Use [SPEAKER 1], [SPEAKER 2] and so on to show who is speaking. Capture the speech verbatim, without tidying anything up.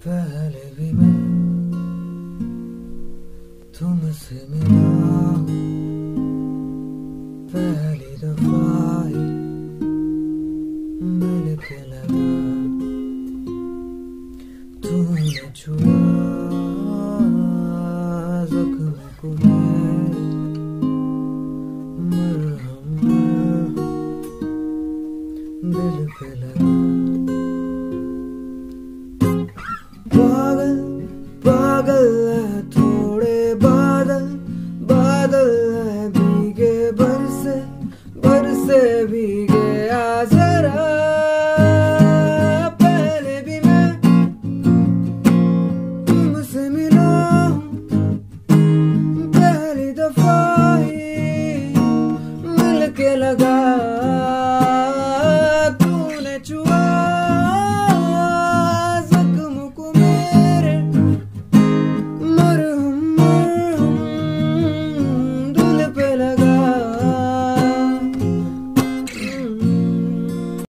[SPEAKER 1] पहले भी मैं तुमसे मिला हूँ, पहली दफा ही मिल के लगा तूने छुआ